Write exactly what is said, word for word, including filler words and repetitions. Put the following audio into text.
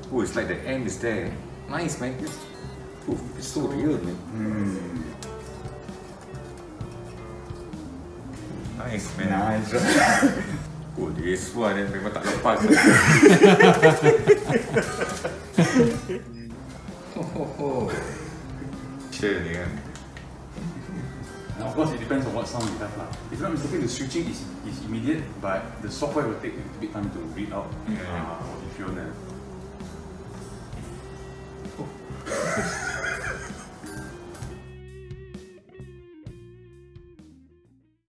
Oh, it's like the end is there. Nice, man. It's, oh, it's so real, man. Mm. Nice, man. Nice. Oh, this one eh, memang tak lepas. Oh, oh, oh. Sure ni kan. And of course, it depends on what sound you have lah. If not mistaken, the switching is, is immediate, but the software will take a bit time to read out. Yeah. Uh, if you want to